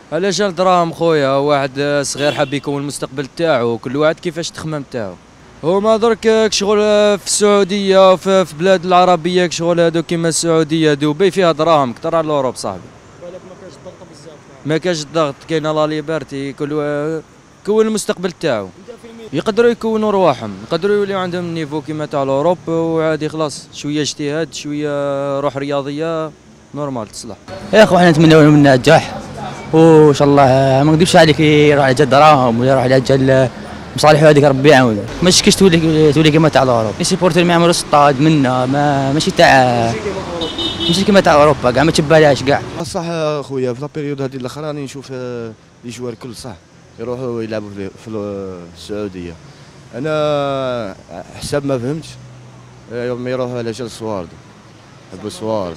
على جال دراهم خويا، واحد صغير حاب يكون المستقبل تاعو، كل واحد كيفاش التخمام تاعو. هما درك شغل في السعوديه وفي بلاد العربيه شغل هادو كيما السعوديه دبي فيها دراهم كثر على الاوروب صاحبي. بالك ما كانش الضغط بزاف. ما كاش الضغط، كاينه لا ليبرتي، كون المستقبل تاعو. يقدروا يكونوا رواحهم، يقدروا يوليو عندهم نيفو كيما تاع الاوروب، وعادي خلاص شويه اجتهاد شويه روح رياضيه نورمال تصلح. يا اخو احنا نتمنى من النجاح، وان شاء الله ما نكذبش عليك يروح على جال دراهم ولا يروح على جال مصالح هذيك ربي يعاونه. ما تشكيش تولي كيما تاع الاوروب، السيبورتر ما يعملوا ستاد منا ماشي تاع ماشي كيما تاع اوروبا كاع ما تبالاش كاع. صح خويا في لابيريود هذه الاخرى راني نشوف لي جوار كل صح يروحوا يلعبوا في السعوديه. انا حسب ما فهمت يوم يروحوا على جال سوارد بوسوار.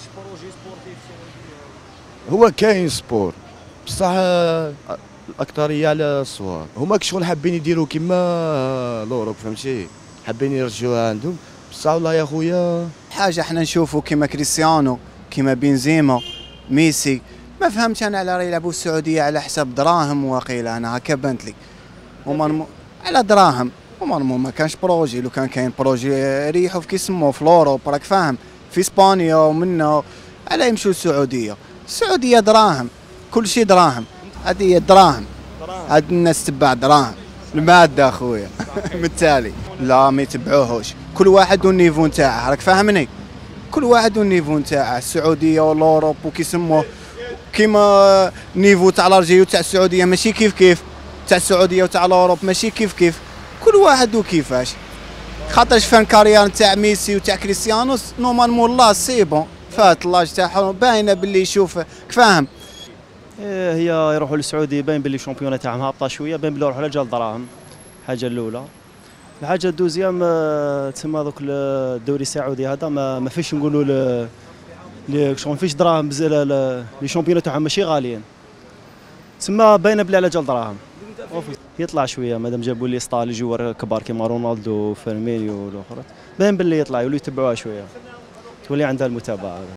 هو كاين سبور بصح الاكثريه على الصوار. هما شغل حابين يديروا كيما لوروب فهمتي، حابين يرجعوها عندهم بصح والله يا خويا حاجه احنا نشوفوا كيما كريستيانو كيما بنزيما ميسي. ما فهمتش انا على يلعبوا السعوديه على حساب دراهم، واقيلا انا هكا بانت لي هما على دراهم. هما ما كانش بروجي، لو كان بروجي يريحوا في كيسموه في لوروب راك فاهم، في اسبانيا ومنه على يمشوا السعوديه. السعوديه دراهم، كل شيء دراهم، هذه هي الدراهم، هاد الناس تبع دراهم الماده اخويا. بالتالي لا ما يتبعوهوش، كل واحد والنيفو نتاعه راك فاهمني، كل واحد والنيفو نتاعه. السعوديه والاوروب وكيسموه كيما نيفو تاع الارجي وتاع السعوديه ماشي كيف تاع السعوديه وتاع الاوروب ماشي كيف كل واحد وكيفاش. خاطرش فان كارير تاع ميسي وتاع كريستيانو نورمالمون الله سي بون فات اللاج تاعهم باينه باللي يشوف فاهم. هي يروحوا للسعوديه باين باللي الشامبيون تاعهم هابطه شويه، باين باللي يروحوا لجال دراهم. الحاجه الاولى. الحاجه الدوزيام تسمى دوك الدوري السعودي هذا ما فيش نقولوا شغل فيش دراهم بزاف، لي شامبيون تاعهم ماشي غاليين، تسمى باينه بلي على جال دراهم. يطلع شويه مادام جابوا لي ستار جوار كبار كيما رونالدو وفيرمينيو والاخر، باين باللي يطلع يوليو يتبعوها شويه، تولي عندها المتابعه.